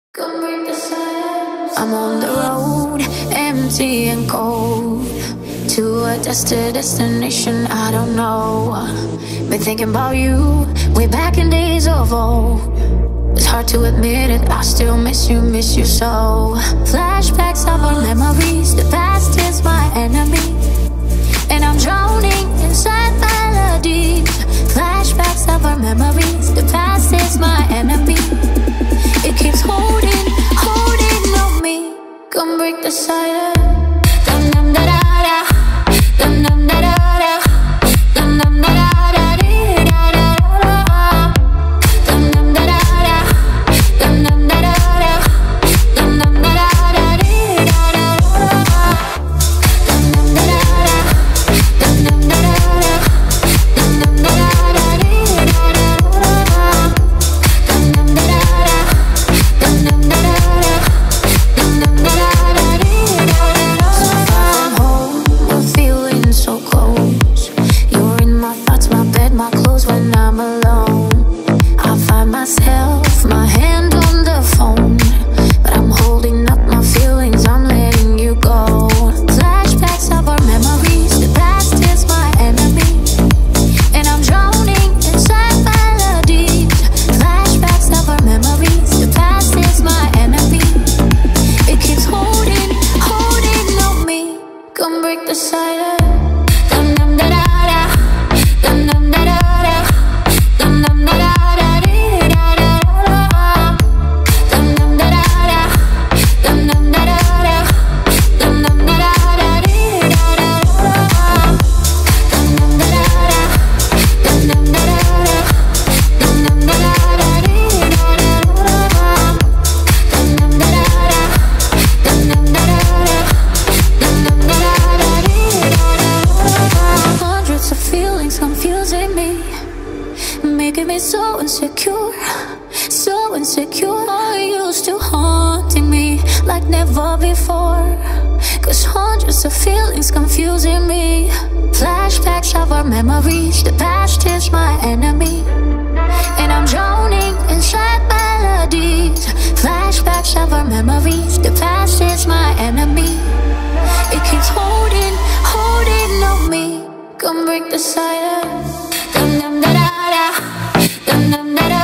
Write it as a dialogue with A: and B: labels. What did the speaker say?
A: I'm on the road, empty and cold, to a destination I don't know. Been thinking about you, way back in days of old. It's hard to admit it, I still miss you so. Flashbacks of our memories, the past is my enemy, and I'm drowning inside melodies. Flashbacks of our memories, the past is my enemy. It keeps holding on me. Come break the silence. Dum dum da da da, dum dum da da da, dum dum da da da dee da da da, dum dum da da da, dum dum da da da, dum dum da da da dee da da da, dum dum da da da, dum dum da da da, dum dum da da da dee da da da, dum dum da da da, dum dum da da da. My hand on the phone, but I'm holding up my feelings, I'm letting you go. Flashbacks of our memories, the past is my enemy, and I'm drowning inside melodies. Flashbacks of our memories, the past is my enemy. It keeps holding on me. Come break the silence. Dum dum da da da, dum dum da da da, dum dum da da. Confusing me, making me so insecure, so insecure. All used to haunting me like never before. Cause hundreds of feelings confusing me. Flashbacks of our memories, the past is my enemy, and I'm drowning inside melodies. Flashbacks of our memories, the past is my enemy. It keeps holding on me. Come break the silence. Dum dum da da da, dum dum da da.